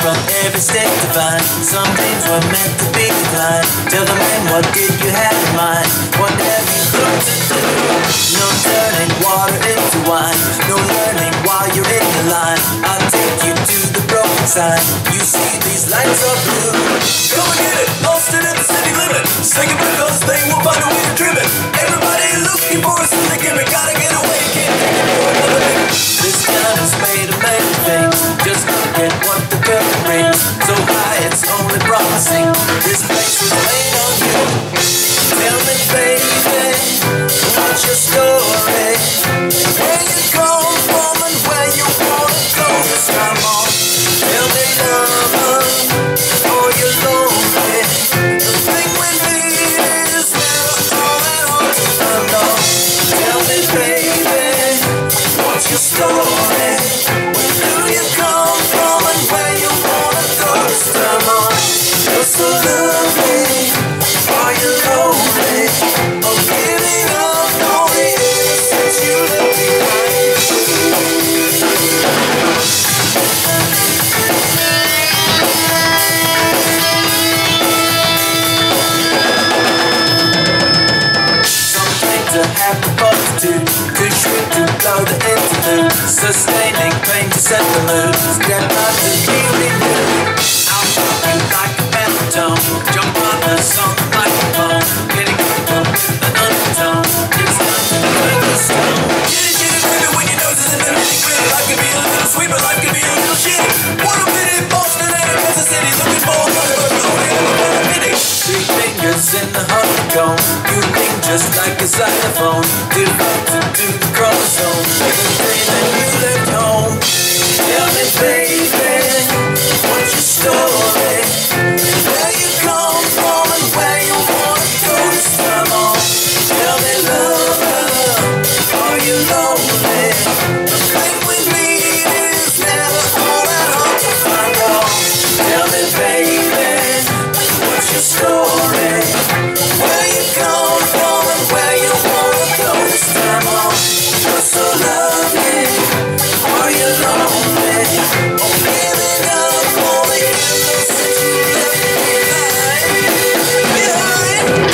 from every state to find. Some dreams were meant to be declined. Tell the man, what did you have in mind? What have you come to do? No turning water into wine. No learning while you're in the line. I'll take you to the broken sign. You see these lights are blue. Come and get it, lost it in the city limit. Singing because they will find a way to trim it. Everybody looking for a silly gimmick. Gotta get away, can't take it for another minute. This town is made of many things. Just look at what the curtain brings. So high it's only promising. This place was made on you. Tell me, baby, what's your story? Where you come from and where you wanna go this time on. Tell me, lover, are you lonely? The thing we need is never all that hard to find out. Tell me, baby, what's your story? Where do you come from and where you wanna go this time on? You're so lovely. Are you lonely? Or giving up all the innocence you left behind? Some things are half the multitude. Too sweet to blow the interlude. Sustaining pain to set the mood. Step out to be renewed. I'll pop you like a baritone. Jump on the song microphone. Getting up with an undertone. It's time to break the stone. Get it, baby, when your nose is in the nitty gritty. Life can be a little sweet, but life can be a little shitty. What a pity, Boston and a Kansas City. Looking for a money, but nobody ever got a pity. Three fingers in the honeycomb. You ring just like a xylophone. Devoted to the chromosome. The day that you left home. Tell me, baby, what's your story? Where you come from and where you wanna go this time on. Tell me, lover, are you lonely? The thing we need is never all that hard to find out. Tell me, baby, what's your story? Where you come from and where you wanna go this time on. You're so lovely. Are you lonely? Or giving up all the innocence you left behind?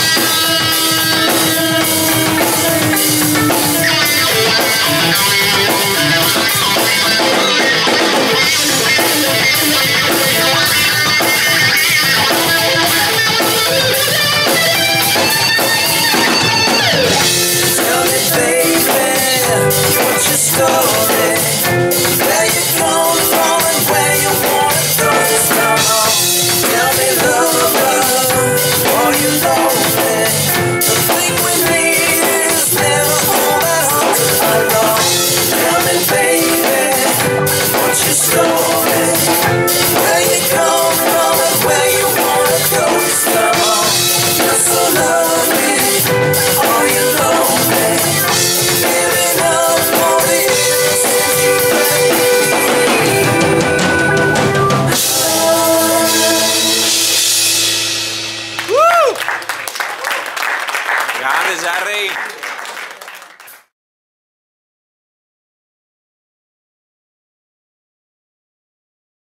Tell me, baby, what's your story? Where you come from and where you wanna go this time on. Tell me, lover, are you lonely? The thing we need is never all that hard to find out. Tell me, baby, what's your story? Where you come from and where you wanna go this time on. You're so lovely. Are you lonely? Giving up all the innocence you Grande Zarri!